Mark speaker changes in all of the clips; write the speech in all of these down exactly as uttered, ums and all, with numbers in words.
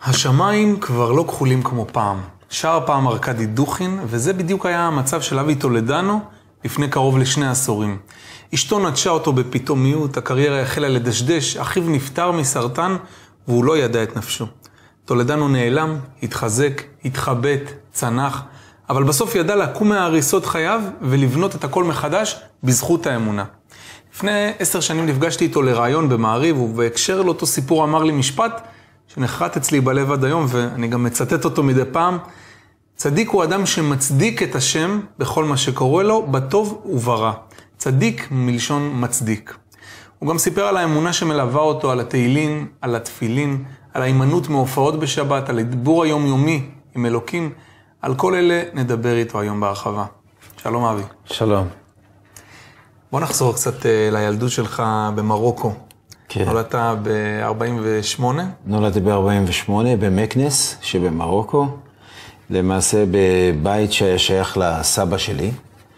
Speaker 1: השמיים כבר לא כחולים כמו פעם. שר פעם ארקדי דוכין, וזה בדיוק היה המצב של אבי טולדנו לפני קרוב לשני עשורים. אשתו נטשה אותו בפתאומיות, הקריירה החלה לדשדש, אחיו נפטר מסרטן, והוא לא ידע את נפשו. טולדנו נעלם, התחזק, התחבט, צנח, אבל בסוף ידע לקום מההריסות חייו ולבנות את הכל מחדש בזכות האמונה. לפני עשר שנים נפגשתי איתו לרעיון במעריב, ובהקשר לאותו סיפור אמר לי משפט שנחרט אצלי בלב עד היום, ואני גם מצטט אותו מדי פעם. צדיק הוא אדם שמצדיק את השם בכל מה שקורה לו, בטוב וברע. צדיק מלשון מצדיק. הוא גם סיפר על האמונה שמלווה אותו, על התהילין, על התפילין, על ההימנעות מהופעות בשבת, על הדיבור היומיומי עם אלוקים. על כל אלה נדבר איתו היום בהרחבה. שלום אבי.
Speaker 2: שלום.
Speaker 1: בוא נחזור קצת לילדות שלך במרוקו.
Speaker 2: כן.
Speaker 1: נולדת ב-ארבעים ושמונה?
Speaker 2: נולדתי ב-ארבעים ושמונה במקנס שבמרוקו. למעשה בבית שהיה שייך לסבא שלי.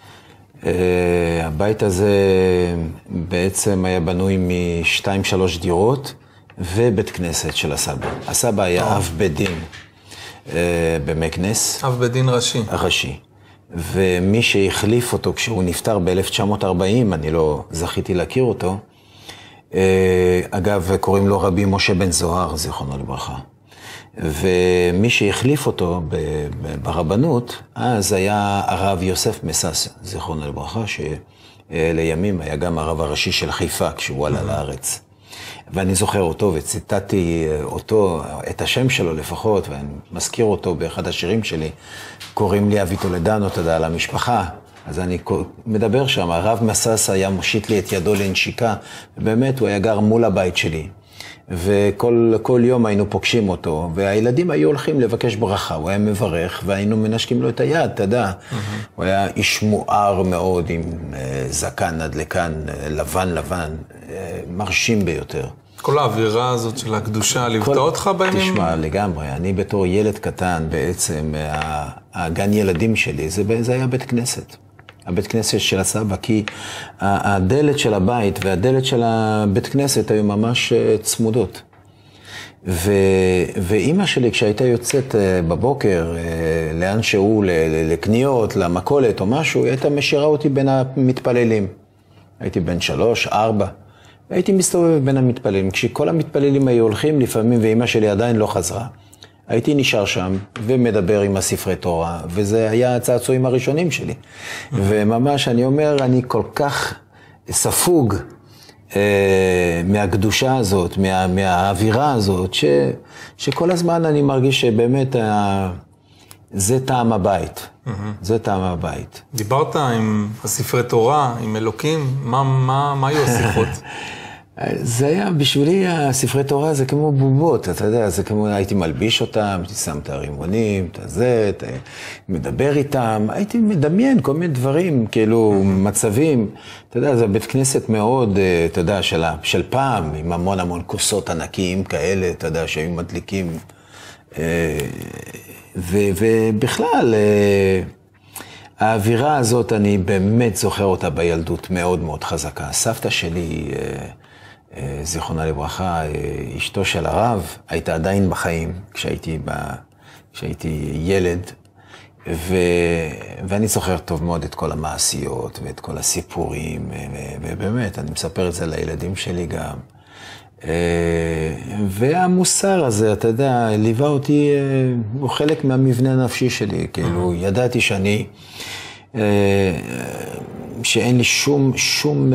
Speaker 2: הבית הזה בעצם היה בנוי משתיים שלוש דירות ובית כנסת של הסבא. הסבא היה אב בית דין במקנס.
Speaker 1: אב בית דין ראשי.
Speaker 2: ראשי. ומי שהחליף אותו כשהוא נפטר ב-אלף תשע מאות ארבעים, אני לא זכיתי להכיר אותו, אגב, קוראים לו רבי משה בן זוהר, זיכרונו לברכה. ומי שהחליף אותו ברבנות, אז היה הרב יוסף מסס, זיכרונו לברכה, שלימים היה גם הרב הראשי של חיפה כשהוא עלה לארץ. ואני זוכר אותו וציטטתי אותו, את השם שלו לפחות, ואני מזכיר אותו באחד השירים שלי, קוראים לי אבי טולדנו, תודה על המשפחה. אז אני מדבר שם, הרב מסס היה מושיט לי את ידו לנשיקה, ובאמת הוא היה גר מול הבית שלי. וכל כל יום היינו פוגשים אותו, והילדים היו הולכים לבקש ברכה, הוא היה מברך, והיינו מנשקים לו את היד, אתה יודע. Mm-hmm. הוא היה איש מואר מאוד, עם uh, זקן עד לכאן, לבן לבן, uh, מרשים ביותר.
Speaker 1: כל האווירה הזאת של הקדושה, ליוותה אותך בימים?
Speaker 2: תשמע, לגמרי. אני בתור ילד קטן, בעצם, הגן ילדים שלי, זה, זה היה בית כנסת. הבית כנסת של הסבא, כי הדלת של הבית והדלת של הבית כנסת היו ממש צמודות. ו, ואמא שלי, כשהייתה יוצאת בבוקר, לאן שהוא, לקניות, למכולת או משהו, היא הייתה משאירה אותי בין המתפללים. הייתי בן שלוש, ארבע. הייתי מסתובב בין המתפללים. כשכל המתפללים היו הולכים לפעמים, ואמא שלי עדיין לא חזרה, הייתי נשאר שם ומדבר עם הספרי תורה, וזה היה הצעצועים הראשונים שלי. וממש אני אומר, אני כל כך ספוג אה, מהקדושה הזאת, מה, מהאווירה הזאת, ש, שכל הזמן אני מרגיש שבאמת אה, זה טעם הבית. זה טעם הבית.
Speaker 1: דיברת עם הספרי תורה, עם אלוקים, מה, מה, מה היו השיחות?
Speaker 2: זה היה, בשבילי הספרי תורה זה כמו בובות, אתה יודע, זה כמו, הייתי מלביש אותם, הייתי שם את הרימונים, את הזה, מדבר איתם, הייתי מדמיין כל מיני דברים, כאילו מצבים, אתה יודע, זה בית כנסת מאוד, אתה יודע, של, של פעם, עם המון המון כוסות ענקיים כאלה, אתה יודע, שהיו מדליקים, ו, ובכלל, האווירה הזאת, אני באמת זוכר אותה בילדות מאוד מאוד חזקה. סבתא שלי, זיכרונה לברכה, אשתו של הרב, הייתה עדיין בחיים כשהייתי, ב... כשהייתי ילד, ו... ואני זוכר טוב מאוד את כל המעשיות ואת כל הסיפורים, ו... ובאמת, אני מספר את זה לילדים שלי גם. והמוסר הזה, אתה יודע, ליווה אותי, הוא חלק מהמבנה הנפשי שלי, כאילו, ידעתי שאני, שאין לי שום, שום,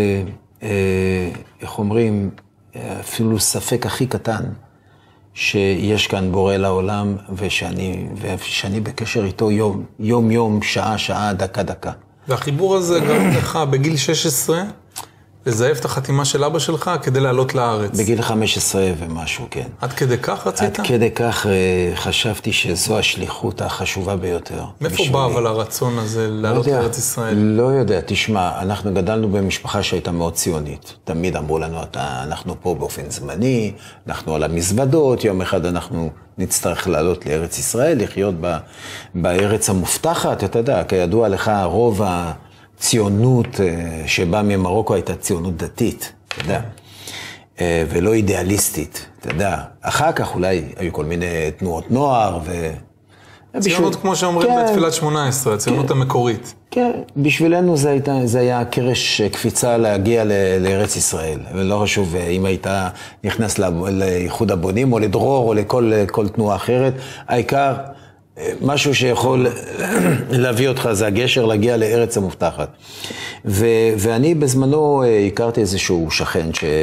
Speaker 2: איך אומרים, אפילו ספק הכי קטן, שיש כאן בורא לעולם, ושאני, ושאני בקשר איתו יום, יום, יום, שעה, שעה, דקה, דקה.
Speaker 1: והחיבור הזה גם לך בגיל שש עשרה, לזייף את החתימה של אבא שלך כדי לעלות לארץ.
Speaker 2: בגיל חמש עשרה ומשהו, כן.
Speaker 1: עד כדי כך רצית?
Speaker 2: עד כדי כך חשבתי שזו השליחות החשובה ביותר.
Speaker 1: מאיפה בא אבל הרצון הזה לעלות לארץ ישראל?
Speaker 2: לא יודע, תשמע, אנחנו גדלנו במשפחה שהייתה מאוד ציונית. תמיד אמרו לנו, אנחנו פה באופן זמני, אנחנו על המזוודות, יום אחד אנחנו נצטרך לעלות לארץ ישראל, לחיות בארץ המובטחת, אתה יודע, כידוע לך, רוב ציונות שבאה ממרוקו הייתה ציונות דתית, אתה יודע. ולא אידיאליסטית, אתה יודע. אחר כך אולי היו כל מיני תנועות נוער ו...
Speaker 1: ציונות, כמו שאומרים
Speaker 2: כן,
Speaker 1: בתפילת שמונה עשרה, הציונות כן, המקורית.
Speaker 2: כן, בשבילנו זה, הייתה, זה היה קרש קפיצה להגיע ל, לארץ ישראל. ולא חשוב אם היית נכנס לאיחוד הבונים או לדרור או לכל כל תנועה אחרת. העיקר, משהו שיכול להביא אותך, זה הגשר להגיע לארץ המובטחת. ו, ואני בזמנו הכרתי איזשהו שכן ש...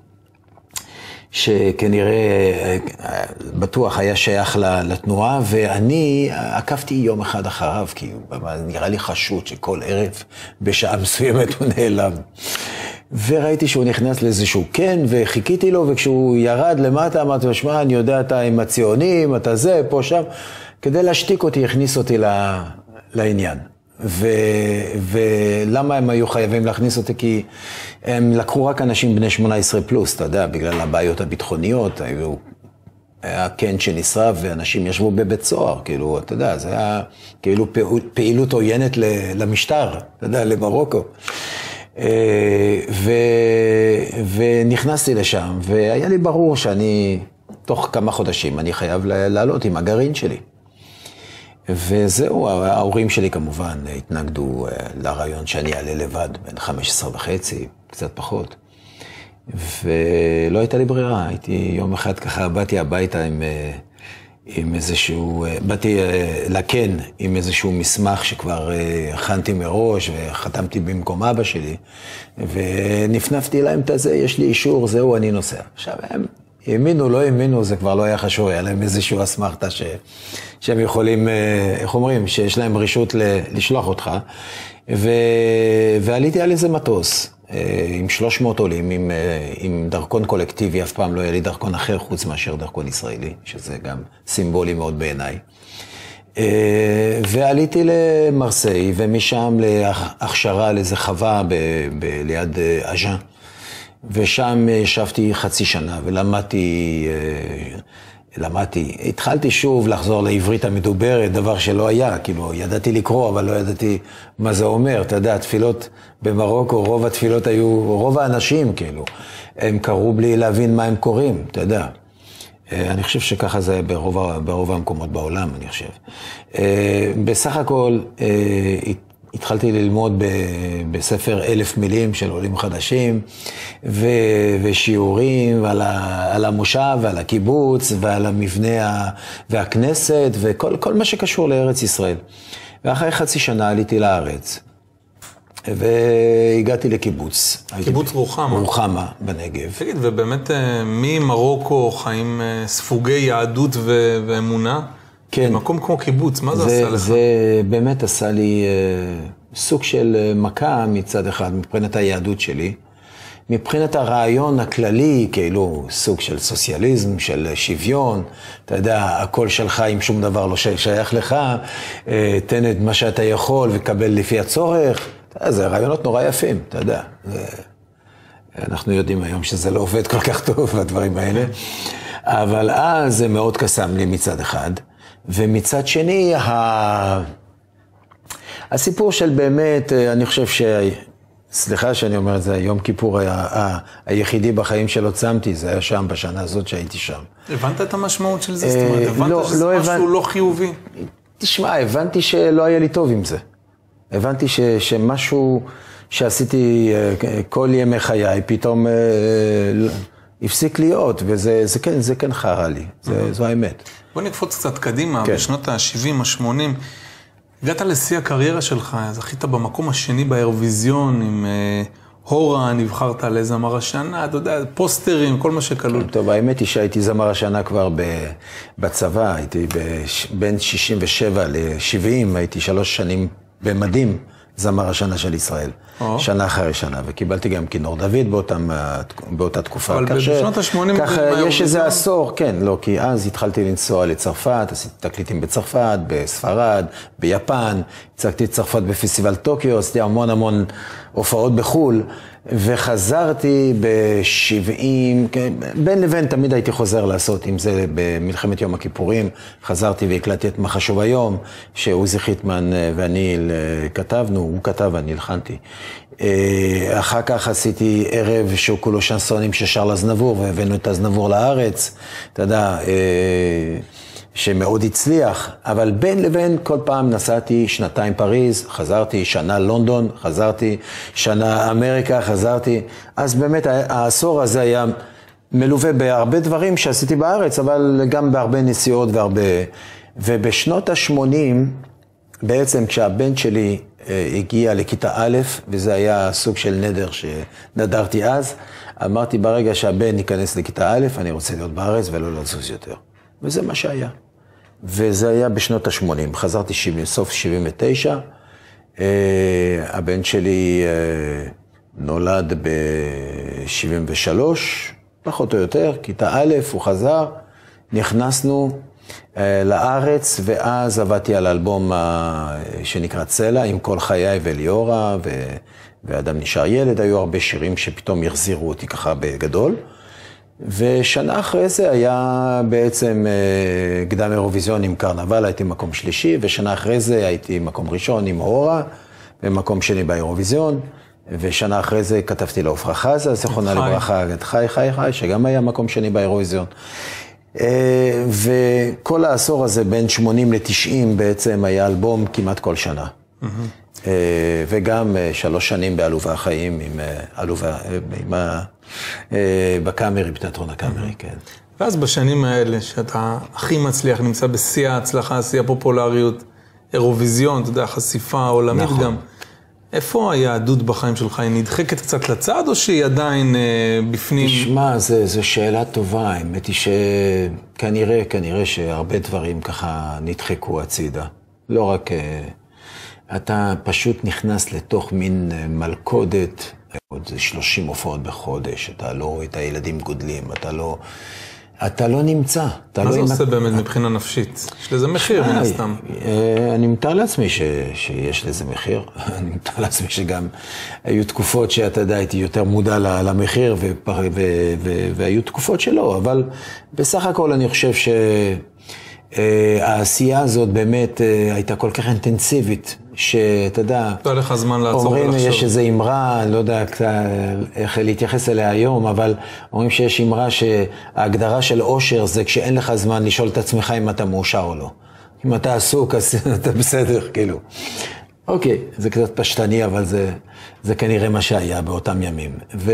Speaker 2: שכנראה בטוח היה שייך לתנועה, ואני עקבתי יום אחד אחריו, כי נראה לי חשוד שכל ערב בשעה מסוימת הוא נעלם. וראיתי שהוא נכנס לאיזשהו כן, וחיכיתי לו, וכשהוא ירד למטה, אמרתי לו, שמע, אני יודע, אתה עם הציונים, אתה זה, פה, שם, כדי להשתיק אותי, הכניס אותי לעניין. ו... ולמה הם היו חייבים להכניס אותי? כי הם לקחו רק אנשים בני שמונה עשרה פלוס, אתה יודע, בגלל הבעיות הביטחוניות, היו... היה כן שנשרף ואנשים ישבו בבית סוהר, כאילו, אתה יודע, זה היה כאילו פעילות עוינת למשטר, אתה יודע, למרוקו. ו... ונכנסתי לשם, והיה לי ברור שאני, תוך כמה חודשים, אני חייב לעלות עם הגרעין שלי. וזהו, ההורים שלי כמובן התנגדו לרעיון שאני אעלה לבד, בין חמש עשרה וחצי, קצת פחות. ולא הייתה לי ברירה, הייתי יום אחד ככה, באתי הביתה עם, עם איזשהו, באתי לקן עם איזשהו מסמך שכבר הכנתי מראש וחתמתי במקום אבא שלי, ונפנפתי להם את זה, יש לי אישור, זהו, אני נוסע. עכשיו הם... האמינו, לא האמינו, זה כבר לא היה חשוב, היה להם איזשהו אסמכתה ש... שהם יכולים, איך אומרים, שיש להם רשות ל... לשלוח אותך. ו... ועליתי על איזה מטוס, עם שלוש מאות עולים, עם, עם דרכון קולקטיבי, אף פעם לא היה לי דרכון אחר חוץ מאשר דרכון ישראלי, שזה גם סימבולי מאוד בעיניי. ועליתי למרסיי, ומשם להכשרה על איזה חווה ב... ב... ליד אז'אן. ושם ישבתי חצי שנה ולמדתי, למדתי, התחלתי שוב לחזור לעברית המדוברת, דבר שלא היה, כאילו ידעתי לקרוא, אבל לא ידעתי מה זה אומר, אתה יודע, תפילות במרוקו, רוב התפילות היו, רוב האנשים כאילו, הם קראו בלי להבין מה הם קוראים, אתה יודע. אני חושב שככה זה ברוב, ברוב המקומות בעולם, אני חושב. בסך הכל, התחלתי ללמוד ב, בספר אלף מילים של עולים חדשים, ו, ושיעורים ועל ה, על המושב ועל הקיבוץ ועל המבנה ה, והכנסת וכל כל מה שקשור לארץ ישראל. ואחרי חצי שנה עליתי לארץ, והגעתי לקיבוץ.
Speaker 1: קיבוץ רוחמה.
Speaker 2: רוחמה בנגב.
Speaker 1: תגיד, ובאמת ממרוקו חיים ספוגי יהדות ו, ואמונה? כן. במקום כמו קיבוץ, מה זה, זה עשה לך?
Speaker 2: זה באמת עשה לי אה, סוג של אה, מכה מצד אחד, מבחינת היהדות שלי. מבחינת הרעיון הכללי, כאילו סוג של סוציאליזם, של שוויון, אתה יודע, הכל שלך אם שום דבר לא שייך לך, אה, תן את מה שאתה יכול וקבל לפי הצורך. אתה יודע, זה רעיונות נורא יפים, אתה יודע. זה, אנחנו יודעים היום שזה לא עובד כל כך טוב, הדברים האלה. אבל אז זה מאוד קסם לי מצד אחד. ומצד שני, ה... הסיפור של באמת, אני חושב ש... סליחה שאני אומר את זה, יום כיפור היה ה... היחידי בחיים שלא צמתי, זה היה שם בשנה הזאת שהייתי שם.
Speaker 1: הבנת את המשמעות של זה? זאת אומרת, הבנת
Speaker 2: לא,
Speaker 1: שזה
Speaker 2: לא
Speaker 1: משהו
Speaker 2: הבנ...
Speaker 1: לא חיובי?
Speaker 2: תשמע, הבנתי שלא היה לי טוב עם זה. הבנתי ש... שמשהו שעשיתי כל ימי חיי, פתאום הפסיק להיות, וזה זה כן, זה כן חרה לי, זה, זו האמת.
Speaker 1: בוא נקפוץ קצת קדימה,
Speaker 2: כן.
Speaker 1: בשנות ה-שבעים, ה-שמונים, הגעת לשיא הקריירה שלך, זכית במקום השני באירוויזיון, עם אה, הורה, נבחרת לזמר השנה, אתה יודע, פוסטרים, כל מה שכלול.
Speaker 2: כן, טוב, האמת היא שהייתי זמר השנה כבר ב, בצבא, הייתי בש, בין שישים ושבע ל-שבעים, הייתי שלוש שנים במדים זמר השנה של ישראל, או. שנה אחרי שנה, וקיבלתי גם כינור דוד באותם, באותה תקופה.
Speaker 1: אבל בשנות ה-שמונים...
Speaker 2: ככה יש איזה עשור, כן, לא, כי אז התחלתי לנסוע לצרפת, עשיתי תקליטים בצרפת, בספרד, ביפן, הצגתי את צרפת בפסטיבל טוקיו, עשיתי המון המון הופעות בחול, וחזרתי ב-שבעים, בין לבין תמיד הייתי חוזר לעשות, אם זה במלחמת יום הכיפורים, חזרתי והקלטתי את מה חשוב היום, שעוזי חיטמן ואני כתבנו, הוא כתב ואני הלחנתי. אחר כך עשיתי ערב שהוא כולו שנסונים ששר לזנבור, והבאנו את הזנבור לארץ, אתה יודע, שמאוד הצליח, אבל בין לבין כל פעם נסעתי שנתיים פריז, חזרתי, שנה לונדון, חזרתי, שנה אמריקה, חזרתי, אז באמת העשור הזה היה מלווה בהרבה דברים שעשיתי בארץ, אבל גם בהרבה נסיעות והרבה, ובשנות ה-שמונים, בעצם כשהבן שלי הגיע לכיתה א', וזה היה סוג של נדר שנדרתי אז, אמרתי ברגע שהבן ייכנס לכיתה א', אני רוצה להיות בארץ ולא לזוז יותר. וזה מה שהיה. וזה היה בשנות ה-שמונים. חזרתי סוף שבעים ותשע. הבן שלי נולד ב-שבעים ושלוש, פחות או יותר, כיתה א', הוא חזר. נכנסנו לארץ, ואז עבדתי על אלבום שנקרא צלע, עם כל חיי וליאורה, ואדם נשאר ילד. היו הרבה שירים שפתאום יחזירו אותי ככה בגדול. ושנה אחרי זה היה בעצם קדם אירוויזיון עם קרנבל, הייתי מקום שלישי, ושנה אחרי זה הייתי מקום ראשון עם אורה, ומקום שני באירוויזיון, ושנה אחרי זה כתבתי לעופרה חזה, זכרונה לברכה, את חי חי חי, שגם היה מקום שני באירוויזיון. וכל העשור הזה בין שמונים לתשעים בעצם היה אלבום כמעט כל שנה. וגם שלוש שנים בעלובה החיים עם עלובה, עם ה... בקאמרי, בתיאטרון הקאמרי, כן.
Speaker 1: ואז בשנים האלה, שאתה הכי מצליח, נמצא בשיא ההצלחה, שיא הפופולריות, אירוויזיון, אתה יודע, חשיפה עולמית גם. איפה היהדות בחיים שלך? היא נדחקת קצת לצד, או שהיא עדיין בפנים?
Speaker 2: תשמע, זו שאלה טובה. האמת היא שכנראה, כנראה שהרבה דברים ככה נדחקו הצידה. לא רק... אתה פשוט נכנס לתוך מין מלכודת, עוד שלושים הופעות בחודש, אתה לא רואה את הילדים גודלים, אתה לא, אתה לא נמצא.
Speaker 1: מה זה עושה באמת מבחינה נפשית? יש לזה מחיר מן הסתם.
Speaker 2: אני מתאר לעצמי שיש לזה מחיר, אני מתאר לעצמי שגם היו תקופות שאתה יודע, הייתי יותר מודע למחיר, והיו תקופות שלא, אבל בסך הכל אני חושב ש... העשייה הזאת באמת הייתה כל כך אינטנסיבית, שאתה יודע,
Speaker 1: לא לך זמן לעצור
Speaker 2: אומרים
Speaker 1: ולחשוב.
Speaker 2: יש איזו אמרה, אני לא יודע איך להתייחס אליה היום, אבל אומרים שיש אמרה שההגדרה של אושר זה כשאין לך זמן לשאול את עצמך אם אתה מאושר או לא. אם אתה עסוק, אז אתה בסדר, כאילו. אוקיי, זה קצת פשטני, אבל זה, זה כנראה מה שהיה באותם ימים. ו...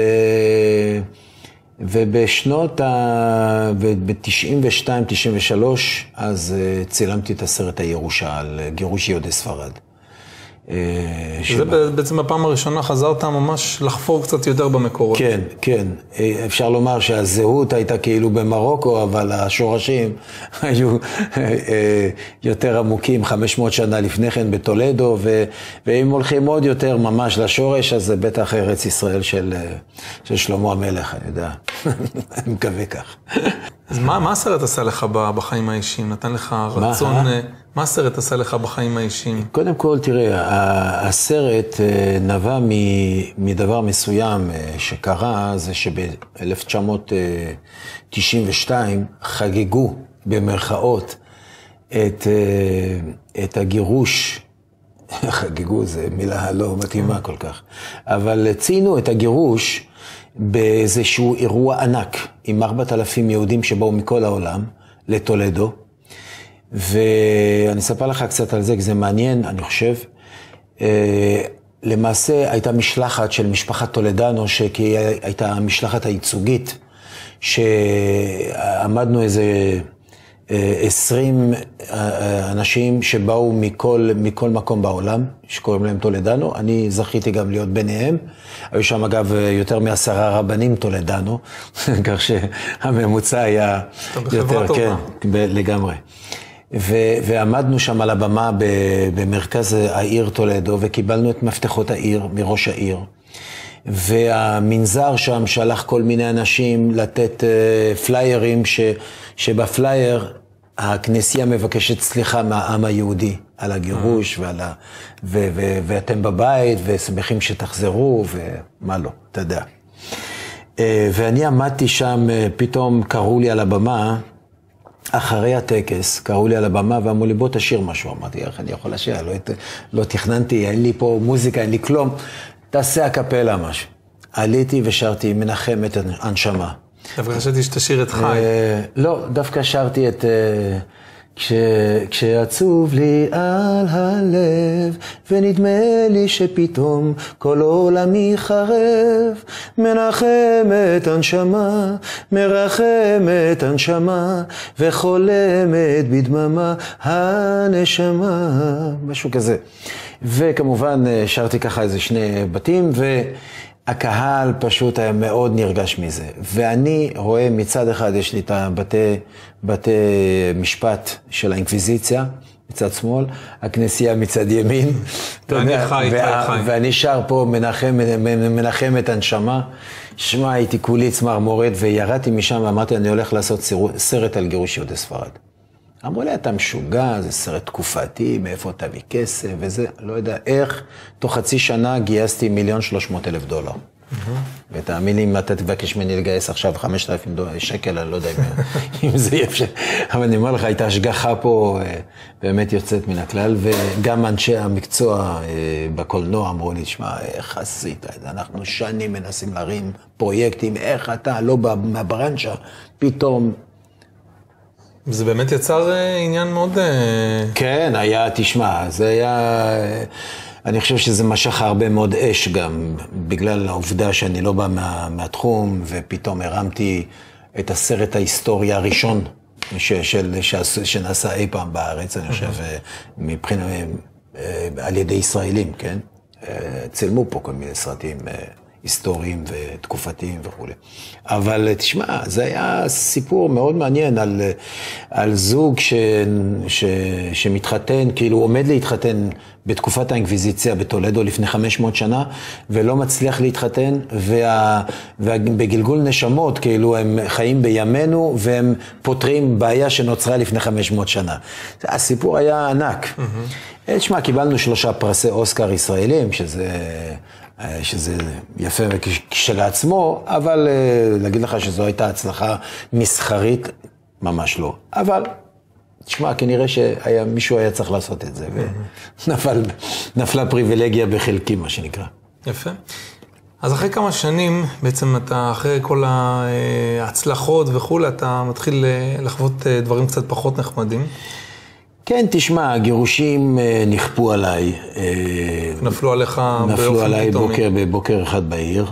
Speaker 2: ובשנות ה... ב-תשעים ושתיים תשעים ושלוש, אז צילמתי את הסרט הירושה על גירוש יהודי ספרד.
Speaker 1: זה בעצם הפעם הראשונה חזרת ממש לחפור קצת יותר במקורות.
Speaker 2: כן, כן. אפשר לומר שהזהות הייתה כאילו במרוקו, אבל השורשים היו יותר עמוקים, חמש מאות שנה לפני כן בטולדו, ואם הולכים עוד יותר ממש לשורש, אז זה בטח ארץ ישראל של, של שלמה המלך, אני יודע. אני מקווה כך.
Speaker 1: אז מה, מה הסרט עשה לך בחיים האישיים? נתן לך רצון... מה, מה הסרט עשה לך בחיים האישיים?
Speaker 2: קודם כל, תראה, הסרט נבע מדבר מסוים שקרה, זה שב-אלף תשע מאות תשעים ושתיים חגגו במרכאות את, את הגירוש, חגגו זה מילה לא מתאימה כל כך, אבל ציינו את הגירוש באיזשהו אירוע ענק, עם ארבעת אלפים יהודים שבאו מכל העולם לטולדו, ואני אספר לך קצת על זה, כי זה מעניין, אני חושב. למעשה הייתה משלחת של משפחת טולדנו, שהיא הייתה המשלחת הייצוגית, שעמדנו איזה עשרים אנשים שבאו מכל, מכל מקום בעולם, שקוראים להם טולדנו. אני זכיתי גם להיות ביניהם. היו שם אגב יותר מעשרה רבנים טולדנו, כך שהממוצע היה יותר, כן, לגמרי. ו- ועמדנו שם על הבמה במרכז העיר טולדו, וקיבלנו את מפתחות העיר מראש העיר. והמנזר שם שלח כל מיני אנשים לתת פליירים, ש- שבפלייר הכנסייה מבקשת סליחה מהעם היהודי על הגירוש ועל ה... ו- ו- ואתם בבית ושמחים שתחזרו ומה לא, אתה יודע. ואני עמדתי שם, פתאום קראו לי על הבמה, אחרי הטקס, קראו לי על הבמה ואמרו לי, בוא תשאיר משהו. אמרתי, איך אני יכול לשיר? לא, לא תכננתי, אין לי פה מוזיקה, אין לי כלום. תעשה הקפלה משהו. עליתי ושרתי מנחם את הנשמה.
Speaker 1: דווקא חשבתי שתשאיר את חי.
Speaker 2: לא, דווקא שרתי את... כשעצוב לי על הלב, ונדמה לי שפתאום כל עולמי חרב, מנחמת הנשמה, מרחמת הנשמה, וחולמת בדממה הנשמה, משהו כזה. וכמובן שרתי ככה איזה שני בתים, והקהל פשוט היה מאוד נרגש מזה. ואני רואה מצד אחד, יש לי את הבתי, בתי משפט של האינקוויזיציה, מצד שמאל, הכנסייה מצד ימין.
Speaker 1: ואני חי, חי, חי.
Speaker 2: ואני שר פה מנחם, מנחם את הנשמה. שמע, הייתי כולי צמרמורת, וירדתי משם ואמרתי, אני הולך לעשות סרט על גירוש יהודי ספרד. אמרו לי, אתה משוגע, זה סרט תקופתי, מאיפה אתה מכסף וזה, לא יודע איך. תוך חצי שנה גייסתי מיליון שלוש מאות אלף דולר. ותאמין לי, אם אתה תבקש ממני לגייס עכשיו חמשת אלפים שקל, אני לא יודע אם זה יהיה אפשר. אבל אני אומר לך, הייתה השגחה פה באמת יוצאת מן הכלל, וגם אנשי המקצוע בקולנוע אמרו לי, תשמע, איך עשית את זה? אנחנו שנים מנסים להרים פרויקטים, איך אתה, לא מהברנצ'ה, פתאום...
Speaker 1: זה באמת יצר עניין מאוד...
Speaker 2: כן, היה, תשמע, זה היה... אני חושב שזה משך הרבה מאוד אש גם, בגלל העובדה שאני לא בא מה, מהתחום, ופתאום הרמתי את הסרט ההיסטוריה הראשון ש, של, ש, שנעשה אי פעם בארץ, אני חושב, מבחינה, על ידי ישראלים, כן? צילמו פה כל מיני סרטים היסטוריים ותקופתיים וכו'. אבל תשמע, זה היה סיפור מאוד מעניין על, על זוג ש, ש, שמתחתן, כאילו עומד להתחתן בתקופת האינקוויזיציה בטולדו לפני חמש מאות שנה, ולא מצליח להתחתן, וה, ובגלגול נשמות, כאילו הם חיים בימינו, והם פותרים בעיה שנוצרה לפני חמש מאות שנה. הסיפור היה ענק. Mm-hmm. תשמע, קיבלנו שלושה פרסי אוסקר ישראלים, שזה... שזה יפה כשלעצמו, אבל להגיד לך שזו הייתה הצלחה מסחרית, ממש לא. אבל, תשמע, כנראה שמישהו היה צריך לעשות את זה, ונפלה פריבילגיה בחלקי, מה שנקרא.
Speaker 1: יפה. אז אחרי כמה שנים, בעצם אתה, אחרי כל ההצלחות וכו', אתה מתחיל לחוות דברים קצת פחות נחמדים.
Speaker 2: כן, תשמע, הגירושים נכפו עליי.
Speaker 1: נפלו עליך באופן פתאומי.
Speaker 2: נפלו עליי בוקר, בבוקר אחד בעיר,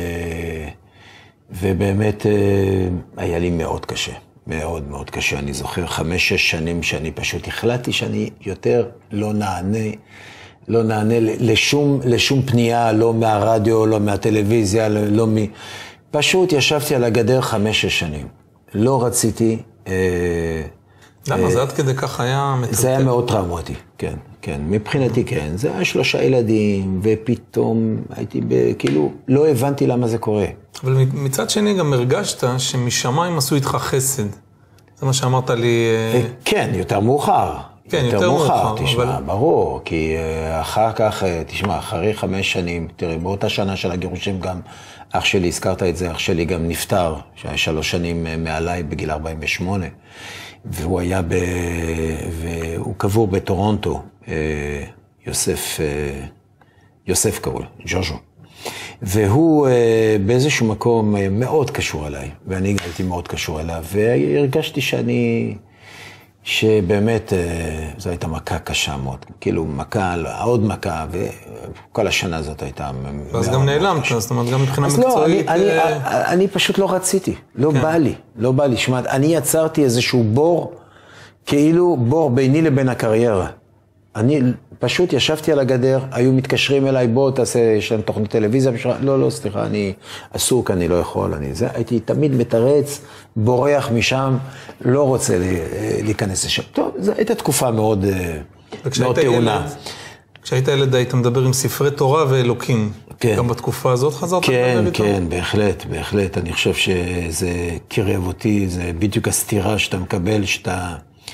Speaker 2: ובאמת היה לי מאוד קשה, מאוד מאוד קשה. אני זוכר חמש, שש שנים שאני פשוט החלטתי שאני יותר לא נענה, לא נענה לשום, לשום פנייה, לא מהרדיו, לא מהטלוויזיה, לא מ... פשוט ישבתי על הגדר חמש, שש שנים. לא רציתי...
Speaker 1: למה? זה עד כדי כך היה מטלטל?
Speaker 2: זה היה מאוד טראומטי, כן, כן. מבחינתי כן. זה היה שלושה ילדים, ופתאום הייתי כאילו, לא הבנתי למה זה קורה.
Speaker 1: אבל מצד שני גם הרגשת שמשמיים עשו איתך חסד. זה מה שאמרת לי...
Speaker 2: כן, יותר מאוחר.
Speaker 1: כן, יותר מאוחר.
Speaker 2: תשמע, ברור, כי אחר כך, תשמע, אחרי חמש שנים, תראה, באותה שנה של הגירושים גם, אח שלי, הזכרת את זה, אח שלי גם נפטר, שהיה שלוש שנים מעליי בגיל ארבעים ושמונה. והוא היה ב... והוא קבור בטורונטו, יוסף, יוסף קראו, ג'וז'ו. והוא באיזשהו מקום מאוד קשור אליי, ואני הייתי מאוד קשור אליו, והרגשתי שאני, שבאמת זו הייתה מכה קשה מאוד, כאילו מכה, עוד מכה, וכל השנה הזאת הייתה...
Speaker 1: ואז גם נעלמת, זאת אומרת, גם מבחינה מקצועית...
Speaker 2: אז לא, אני, אני, אני פשוט לא רציתי, לא בא לי, לא בא לי. שמעת, אני יצרתי איזשהו בור, כאילו בור ביני לבין הקריירה. אני פשוט ישבתי על הגדר, היו מתקשרים אליי, בוא תעשה, יש להם תוכנית טלוויזיה, לא, לא, סליחה, אני עסוק, אני לא יכול, אני זה, הייתי תמיד מתרץ, בורח משם, לא רוצה להיכנס לשם. טוב, זו הייתה תקופה מאוד, מאוד טעונה.
Speaker 1: כשהיית ילד היית מדבר עם ספרי תורה ואלוקים.
Speaker 2: כן.
Speaker 1: גם בתקופה הזאת חזרת
Speaker 2: כן,
Speaker 1: לדבר איתו?
Speaker 2: כן, בהחלט, בהחלט. אני חושב שזה קירב אותי, זה בדיוק הסתירה שאתה מקבל, שאתה...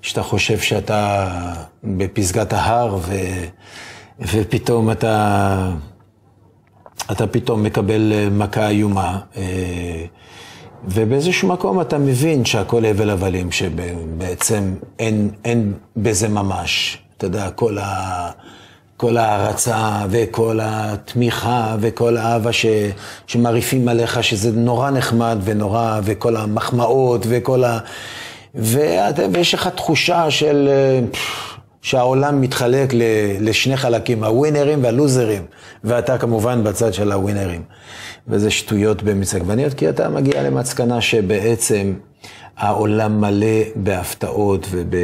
Speaker 2: שאתה חושב שאתה בפסגת ההר, ו, ופתאום אתה, אתה פתאום מקבל מכה איומה, ובאיזשהו מקום אתה מבין שהכל הבל הבלים, שבעצם אין, אין בזה ממש. אתה יודע, כל ה... כל ההרצה וכל התמיכה וכל האהבה ש... שמעריפים עליך, שזה נורא נחמד ונורא, וכל המחמאות וכל ה... ויש לך תחושה של... שהעולם מתחלק לשני חלקים, הווינרים והלוזרים, ואתה כמובן בצד של הווינרים. וזה שטויות במצגווניות, כי אתה מגיע למצקנה שבעצם העולם מלא בהפתעות וב...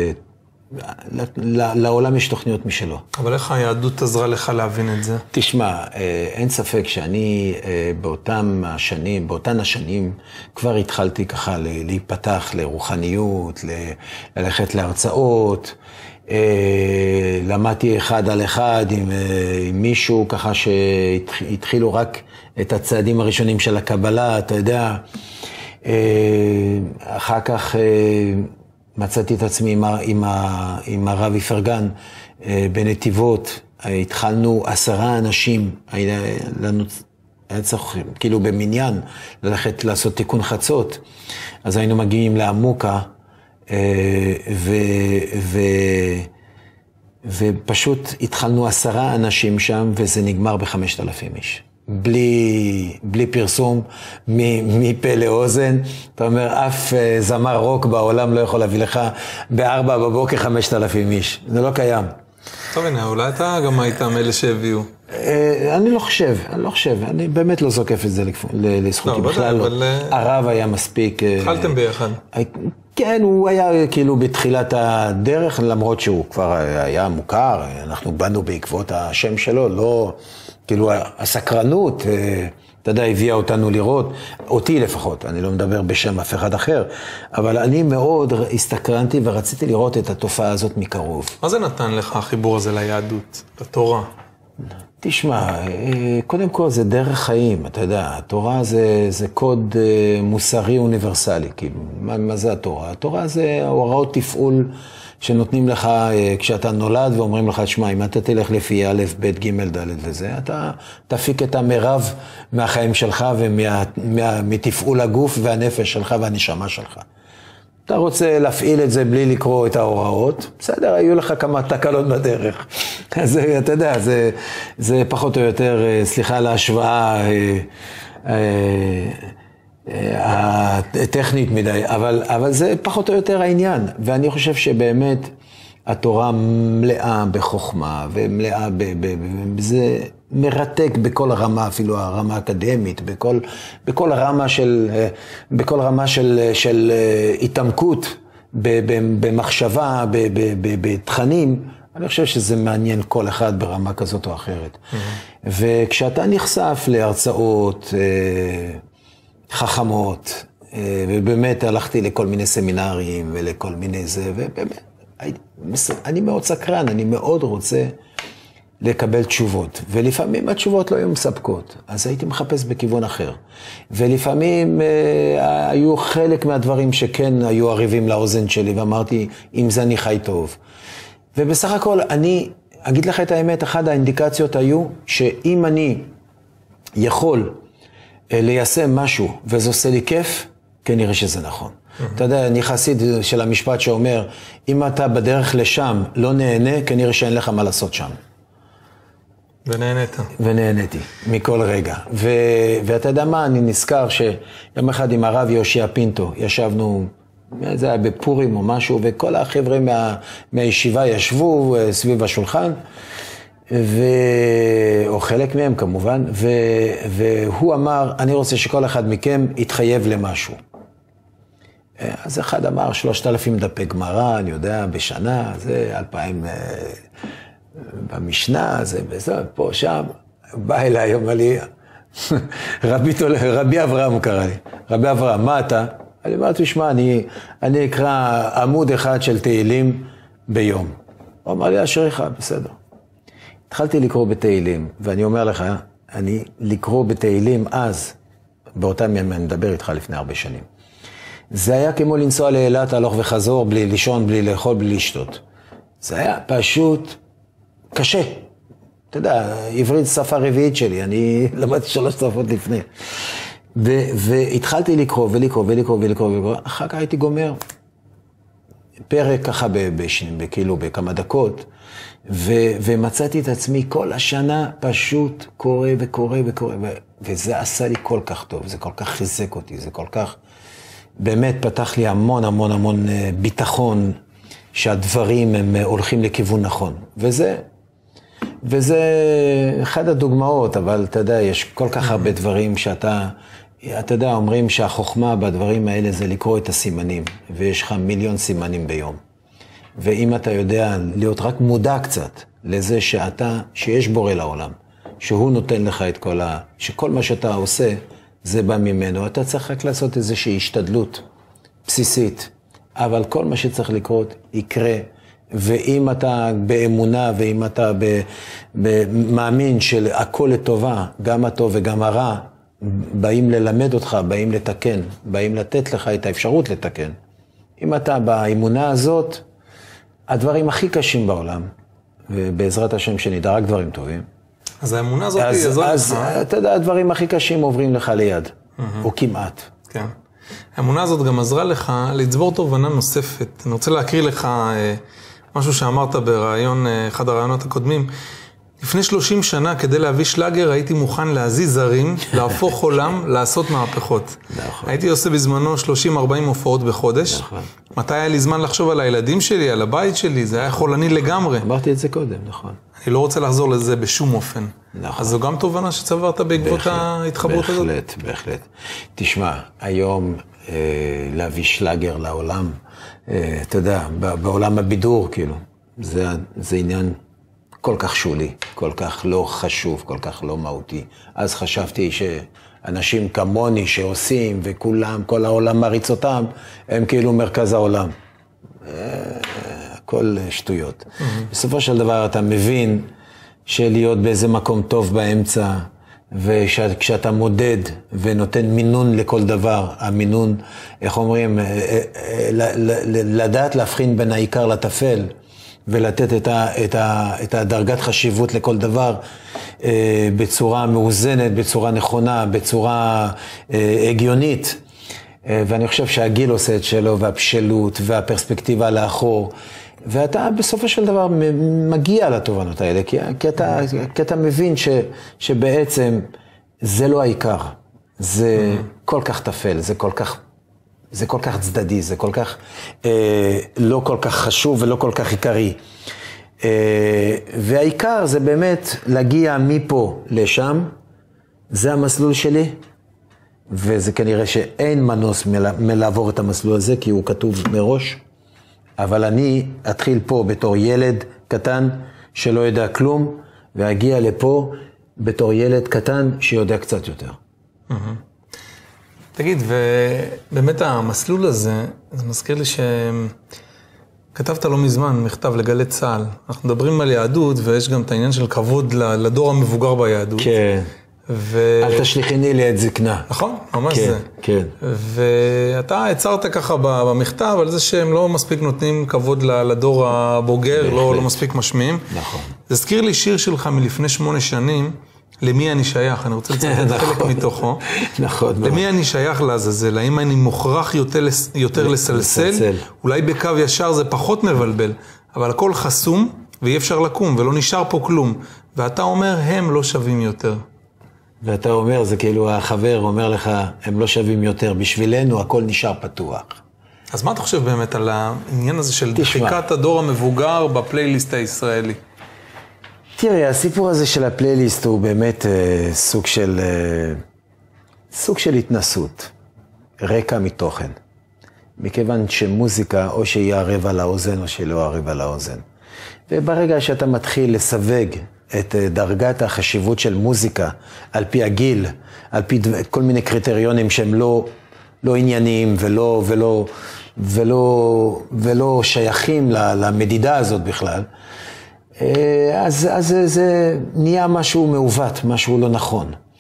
Speaker 2: לעולם יש תוכניות משלו.
Speaker 1: אבל איך היהדות עזרה לך להבין את זה?
Speaker 2: תשמע, אין ספק שאני באותם השנים, באותן השנים, כבר התחלתי ככה להיפתח לרוחניות, ללכת להרצאות, למדתי אחד על אחד עם, עם מישהו ככה שהתחילו רק את הצעדים הראשונים של הקבלה, אתה יודע, אחר כך מצאתי את עצמי עם, עם, עם הרב איפרגן בנתיבות, התחלנו עשרה אנשים, היה לנו, היה צריך כאילו במניין ללכת לעשות תיקון חצות, אז היינו מגיעים לעמוקה, ו, ו, ופשוט התחלנו עשרה אנשים שם, וזה נגמר בחמשת אלפים איש. בלי, בלי פרסום, מפה לאוזן. אתה אומר, אף זמר רוק בעולם לא יכול להביא לך בארבע בבוקר חמשת אלפים איש. זה לא קיים.
Speaker 1: טוב, הנה, אולי אתה גם היית מאלה שהביאו.
Speaker 2: אני לא חושב, אני לא חושב. אני באמת לא זוקף את זה לזכותי. בכלל לא. הרב היה מספיק...
Speaker 1: התחלתם ביחד.
Speaker 2: כן, הוא היה כאילו בתחילת הדרך, למרות שהוא כבר היה מוכר. אנחנו באנו בעקבות השם שלו, לא... כאילו הסקרנות, אתה יודע, הביאה אותנו לראות, אותי לפחות, אני לא מדבר בשם אף אחד אחר, אבל אני מאוד הסתקרנתי ורציתי לראות את התופעה הזאת מקרוב.
Speaker 1: מה זה נתן לך החיבור הזה ליהדות, לתורה?
Speaker 2: תשמע, קודם כל זה דרך חיים, אתה יודע, התורה זה, זה קוד מוסרי אוניברסלי, כי מה, מה זה התורה? התורה זה הוראות תפעול שנותנים לך כשאתה נולד ואומרים לך, תשמע, אם אתה תלך לפי א', ב', ג', ד' וזה, אתה תפיק את המרב מהחיים שלך ומתפעול הגוף והנפש שלך והנשמה שלך. אתה רוצה להפעיל את זה בלי לקרוא את ההוראות, בסדר, היו לך כמה תקלות בדרך. אז אתה יודע, זה, זה פחות או יותר, סליחה על ההשוואה הטכנית מדי, אבל, אבל זה פחות או יותר העניין. ואני חושב שבאמת התורה מלאה בחוכמה ומלאה בזה מרתק בכל הרמה, אפילו הרמה האקדמית, בכל, בכל הרמה של, בכל רמה של, של התעמקות במחשבה, בתכנים. אני חושב שזה מעניין כל אחד ברמה כזאת או אחרת. Mm-hmm. וכשאתה נחשף להרצאות חכמות, ובאמת הלכתי לכל מיני סמינרים ולכל מיני זה, ובאמת, אני מאוד סקרן, אני מאוד רוצה לקבל תשובות, ולפעמים התשובות לא היו מספקות, אז הייתי מחפש בכיוון אחר. ולפעמים אה, היו חלק מהדברים שכן היו עריבים לאוזן שלי, ואמרתי, עם זה אני חי טוב. ובסך הכל, אני אגיד לך את האמת, אחד האינדיקציות היו, שאם אני יכול אה, ליישם משהו, וזה עושה לי כיף, כנראה שזה נכון. Mm-hmm. אתה יודע, אני חסיד של המשפט שאומר, אם אתה בדרך לשם לא נהנה, כנראה שאין לך מה לעשות שם.
Speaker 1: ונהנית.
Speaker 2: ונהניתי, מכל רגע. ו... ואתה יודע מה, אני נזכר שיום אחד עם הרב יושיע פינטו, ישבנו, זה היה בפורים או משהו, וכל החבר'ה מה... מהישיבה ישבו סביב השולחן, ו... או חלק מהם כמובן, ו... והוא אמר, אני רוצה שכל אחד מכם יתחייב למשהו. אז אחד אמר, שלושת אלפים דפי גמרא, אני יודע, בשנה, זה אלפיים... במשנה, זה בזה, פה, שם, בא אליי, אומר לי, רבי, רבי אברהם הוא קרא לי, רבי אברהם, מה אתה? אני אמרתי, תשמע, אני, אני אקרא עמוד אחד של תהילים ביום. הוא אמר לי, אשריך, בסדר. התחלתי לקרוא בתהילים, ואני אומר לך, אני לקרוא בתהילים אז, באותם ימים, אני מדבר איתך לפני הרבה שנים, זה היה כמו לנסוע לאילת הלוך וחזור, בלי לישון, בלי לאכול, בלי לשתות. זה היה פשוט קשה. אתה יודע, עברית שפה רביעית שלי, אני למדתי שלוש שפות לפני. ו- והתחלתי לקרוא ולקרוא ולקרוא ולקרוא ולקרוא, אחר כך הייתי גומר פרק ככה כאילו בכמה דקות, ו- ומצאתי את עצמי כל השנה פשוט קורא וקורא וקורא, ו- וזה עשה לי כל כך טוב, זה כל כך חיזק אותי, זה כל כך, באמת פתח לי המון המון המון ביטחון, שהדברים הם הולכים לכיוון נכון, וזה, וזה אחד הדוגמאות, אבל אתה יודע, יש כל כך הרבה דברים שאתה, אתה יודע, אומרים שהחוכמה בדברים האלה זה לקרוא את הסימנים, ויש לך מיליון סימנים ביום. ואם אתה יודע להיות רק מודע קצת לזה שאתה, שיש בורא לעולם, שהוא נותן לך את כל ה... שכל מה שאתה עושה זה בא ממנו, אתה צריך רק לעשות איזושהי השתדלות בסיסית, אבל כל מה שצריך לקרות יקרה, ואם אתה באמונה ואם אתה מאמין שהכל לטובה, גם הטוב וגם הרע, באים ללמד אותך, באים לתקן, באים לתת לך את האפשרות לתקן. אם אתה באמונה הזאת, הדברים הכי קשים בעולם, ובעזרת השם שנדע רק דברים טובים.
Speaker 1: אז האמונה הזאת היא הזאת.
Speaker 2: אז אתה יודע, הדברים הכי קשים עוברים לך ליד, או כמעט.
Speaker 1: כן. האמונה הזאת גם עזרה לך לצבור תובנה נוספת. אני רוצה להקריא לך משהו שאמרת ברעיון, אחד הרעיונות הקודמים. לפני שלושים שנה, כדי להביא שלאגר, הייתי מוכן להזיז זרים, להפוך עולם, לעשות מהפכות.
Speaker 2: נכון.
Speaker 1: הייתי עושה בזמנו שלושים ארבעים הופעות בחודש.
Speaker 2: נכון.
Speaker 1: מתי היה לי זמן לחשוב על הילדים שלי, על הבית שלי? זה היה חולני לגמרי.
Speaker 2: אמרתי את זה קודם, נכון.
Speaker 1: אני לא רוצה לחזור לזה בשום אופן.
Speaker 2: נכון.
Speaker 1: אז זו גם תובנה שצברת בעקבות ההתחברות הזאת?
Speaker 2: בהחלט, בהחלט. תשמע, היום אה, להביא שלאגר לעולם, אה, אתה יודע, בעולם הבידור, כאילו, זה, זה עניין כל כך שולי, כל כך לא חשוב, כל כך לא מהותי. אז חשבתי שאנשים כמוני שעושים, וכולם, כל העולם מריץ אותם, הם כאילו מרכז העולם. הכל שטויות. Mm-hmm. בסופו של דבר אתה מבין שלהיות באיזה מקום טוב באמצע, וכשאתה מודד ונותן מינון לכל דבר, המינון, איך אומרים, לדעת להבחין בין העיקר לטפל, ולתת את, ה, את, ה, את הדרגת חשיבות לכל דבר אה, בצורה מאוזנת, בצורה נכונה, בצורה אה, הגיונית. אה, ואני חושב שהגיל עושה את שלו, והבשלות, והפרספקטיבה לאחור. ואתה בסופו של דבר מגיע לתובנות האלה, כי, כי, אתה, כי אתה מבין ש, שבעצם זה לא העיקר. זה כל כך תפל, זה כל כך... זה כל כך צדדי, זה כל כך אה, לא כל כך חשוב ולא כל כך עיקרי. אה, והעיקר זה באמת להגיע מפה לשם, זה המסלול שלי, וזה כנראה שאין מנוס מלעבור את המסלול הזה, כי הוא כתוב מראש, אבל אני אתחיל פה בתור ילד קטן שלא יודע כלום, ואגיע לפה בתור ילד קטן שיודע קצת יותר.
Speaker 1: Mm-hmm. תגיד, ובאמת המסלול הזה, זה מזכיר לי שכתבת לא מזמן מכתב לגלי צה"ל. אנחנו מדברים על יהדות, ויש גם את העניין של כבוד לדור המבוגר ביהדות.
Speaker 2: כן.
Speaker 1: ו...
Speaker 2: אל תשליכני לעת זקנה.
Speaker 1: נכון, ממש
Speaker 2: כן,
Speaker 1: זה.
Speaker 2: כן.
Speaker 1: ואתה הצרת ככה במכתב על זה שהם לא מספיק נותנים כבוד לדור הבוגר, לא, לא מספיק משמיעים.
Speaker 2: נכון.
Speaker 1: זה הזכיר לי שיר שלך מלפני שמונה שנים, למי אני שייך, אני רוצה לצטט חלק מתוכו.
Speaker 2: נכון.
Speaker 1: למי אני שייך לעזאזל, האם אני מוכרח יותר לסלסל, אולי בקו ישר זה פחות מבלבל, אבל הכל חסום ואי אפשר לקום ולא נשאר פה כלום, ואתה אומר הם לא שווים יותר.
Speaker 2: ואתה אומר, זה כאילו החבר אומר לך, הם לא שווים יותר, בשבילנו הכל נשאר פתוח.
Speaker 1: אז מה אתה חושב באמת על העניין הזה של דחיקת הדור המבוגר בפלייליסט הישראלי?
Speaker 2: תראה, הסיפור הזה של הפלייליסט הוא באמת אה, סוג של, אה, סוג של התנסות, רקע מתוכן. מכיוון שמוזיקה או שהיא ערב על האוזן או שלא ערב על האוזן. וברגע שאתה מתחיל לסווג את אה, דרגת החשיבות של מוזיקה, על פי הגיל, על פי דו, כל מיני קריטריונים שהם לא, לא ענייניים ולא, ולא, ולא, ולא שייכים למדידה הזאת בכלל, אז, אז זה, זה נהיה משהו מעוות, משהו לא נכון.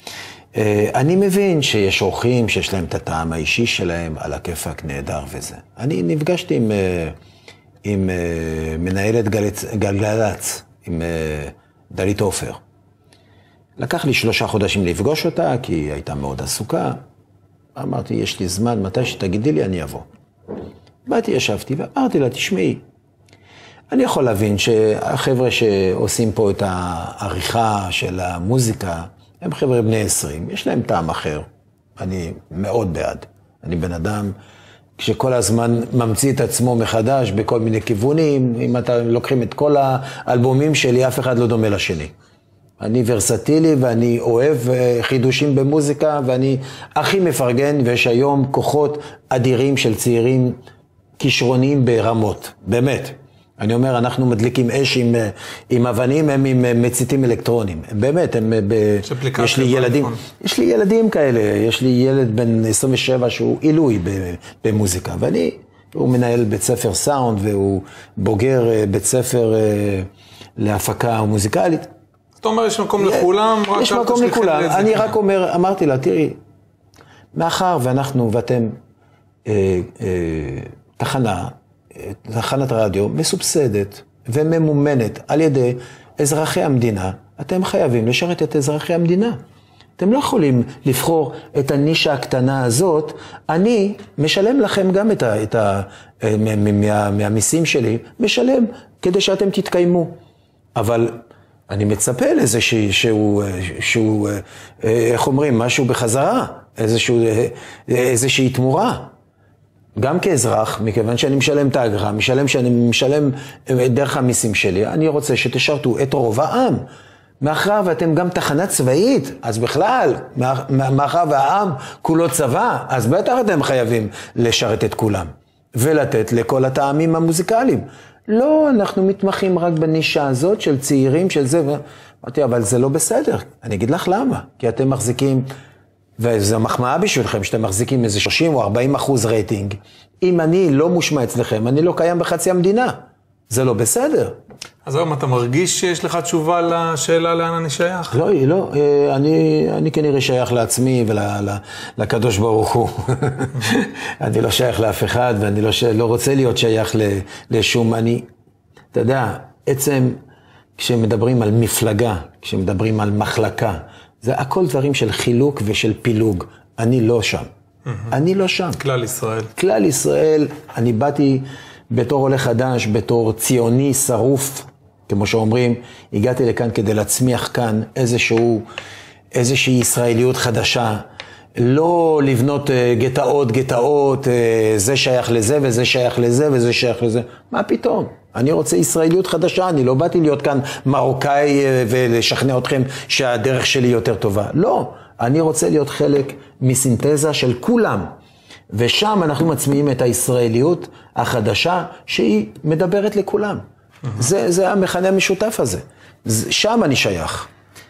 Speaker 2: אני מבין שיש אורחים שיש להם את הטעם האישי שלהם, על הכיפק נהדר וזה. אני נפגשתי עם, עם מנהלת גלץ, גלגלץ, עם דלית עופר. לקח לי שלושה חודשים לפגוש אותה, כי היא הייתה מאוד עסוקה. אמרתי, יש לי זמן, מתי שתגידי לי, אני אבוא. באתי, ישבתי ואמרתי לה, תשמעי, אני יכול להבין שהחבר'ה שעושים פה את העריכה של המוזיקה, הם חבר'ה בני עשרים, יש להם טעם אחר. אני מאוד בעד. אני בן אדם, כשכל הזמן ממציא את עצמו מחדש בכל מיני כיוונים, אם אתה לוקחים את כל האלבומים שלי, אף אחד לא דומה לשני. אני ורסטילי ואני אוהב חידושים במוזיקה, ואני הכי מפרגן, ויש היום כוחות אדירים של צעירים כישרוניים ברמות, באמת. אני אומר, אנחנו מדליקים אש עם, עם אבנים, הם עם מציתים אלקטרונים. באמת, הם ב... יש לי ילדים, יש לי ילדים כאלה, יש לי ילד בן עשרים ושבע שהוא עילוי במוזיקה, ואני, הוא מנהל בית ספר סאונד, והוא בוגר בית ספר להפקה מוזיקלית.
Speaker 1: אתה אומר, יש מקום לכולם?
Speaker 2: יש מקום לכולם. אני רק אומר, אמרתי לה, תראי, מאחר ואנחנו ואתם אה, אה, תחנה, תחנת רדיו מסובסדת וממומנת על ידי אזרחי המדינה, אתם חייבים לשרת את אזרחי המדינה. אתם לא יכולים לבחור את הנישה הקטנה הזאת. אני משלם לכם גם את ה, את ה, מה, מהמיסים שלי, משלם כדי שאתם תתקיימו. אבל אני מצפה לזה ש, שהוא, שהוא, איך אומרים, משהו בחזרה, איזשהו, איזושהי תמורה. גם כאזרח, מכיוון שאני משלם את האגרה, משלם שאני משלם דרך המיסים שלי, אני רוצה שתשרתו את רוב העם. מאחר ואתם גם תחנה צבאית, אז בכלל, מאחר והעם כולו צבא, אז בטח אתם חייבים לשרת את כולם, ולתת לכל הטעמים המוזיקליים. לא, אנחנו מתמחים רק בנישה הזאת של צעירים, של זה, אמרתי, אבל זה לא בסדר. אני אגיד לך למה, כי אתם מחזיקים, וזו מחמאה בשבילכם, שאתם מחזיקים איזה שלושים או ארבעים אחוז רייטינג. אם אני לא מושמע אצלכם, אני לא קיים בחצי המדינה. זה לא בסדר.
Speaker 1: אז היום אתה מרגיש שיש לך תשובה לשאלה לאן אני שייך?
Speaker 2: לא, לא. אני, אני כנראה שייך לעצמי ולקדוש ברוך הוא. אני לא שייך לאף אחד, ואני לא, לא רוצה להיות שייך לשום. אני, אתה יודע, עצם כשמדברים על מפלגה, כשמדברים על מחלקה, זה הכל דברים של חילוק ושל פילוג. אני לא שם. אני לא שם.
Speaker 1: כלל ישראל.
Speaker 2: כלל ישראל, אני באתי בתור עולה חדש, בתור ציוני שרוף, כמו שאומרים, הגעתי לכאן כדי להצמיח כאן איזשהו, איזושהי ישראליות חדשה, לא לבנות גטאות, גטאות, זה שייך לזה וזה שייך לזה וזה שייך לזה. מה פתאום? אני רוצה ישראליות חדשה, אני לא באתי להיות כאן מרוקאי ולשכנע אתכם שהדרך שלי יותר טובה. לא, אני רוצה להיות חלק מסינתזה של כולם. ושם אנחנו מצמיעים את הישראליות החדשה שהיא מדברת לכולם. זה, זה המכנה המשותף הזה. שם אני שייך.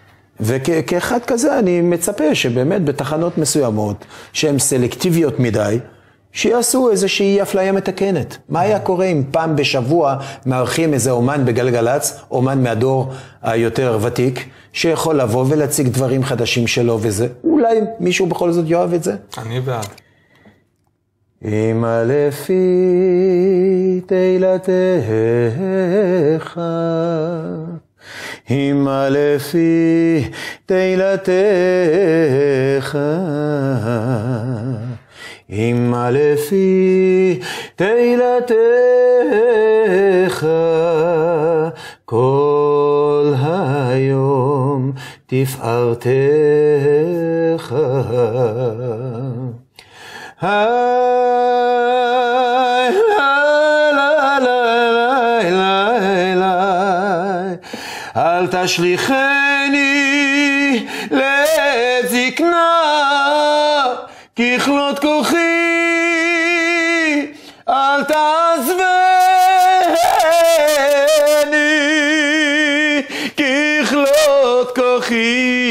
Speaker 2: וכאחד כזה אני מצפה שבאמת בתחנות מסוימות שהן סלקטיביות מדי, שיעשו איזושהי אפליה מתקנת. מה היה קורה אם פעם בשבוע מארחים איזה אומן בגלגלץ, אומן מהדור היותר ותיק, שיכול לבוא ולהציג דברים חדשים שלו וזה? אולי מישהו בכל זאת יאהב את זה?
Speaker 1: אני בעד.
Speaker 2: אמא לפי תהילתך, אמא לפי תהילתך, אמא לפי תהילתך, כל היום תפארתך. אל תשליכני לעת זקנה, ככלות כוחי, אל תעזבני, ככלות כוחי,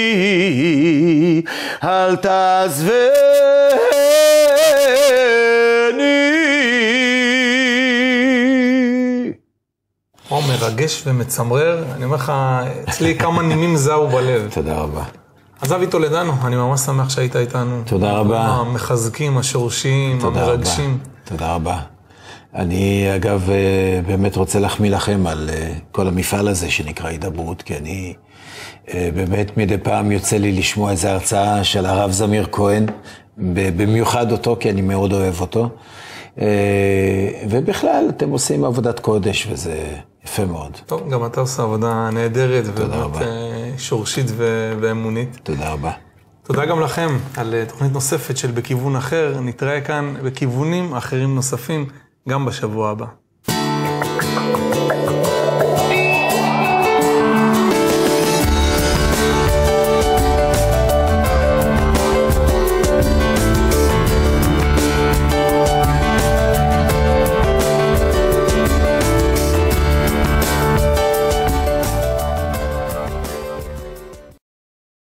Speaker 2: אל תעזבני.
Speaker 1: או מרגש ומצמרר, אני אומר לך, אצלי כמה נימים זהו בלב.
Speaker 2: תודה רבה.
Speaker 1: אז אבי טולדנו, אני ממש שמח שהיית איתנו.
Speaker 2: תודה רבה.
Speaker 1: המחזקים, השורשיים, המרגשים.
Speaker 2: תודה רבה. אני אגב באמת רוצה להחמיא לכם על כל המפעל הזה שנקרא הידברות, כי אני באמת מדי פעם יוצא לי לשמוע איזו הרצאה של הרב זמיר כהן, במיוחד אותו, כי אני מאוד אוהב אותו. ובכלל, אתם עושים עבודת קודש, וזה יפה מאוד.
Speaker 1: טוב, גם אתה עושה עבודה נהדרת, ובאמת שורשית ואמונית.
Speaker 2: תודה רבה.
Speaker 1: תודה גם לכם על תוכנית נוספת של בכיוון אחר. נתראה כאן בכיוונים אחרים נוספים, גם בשבוע הבא.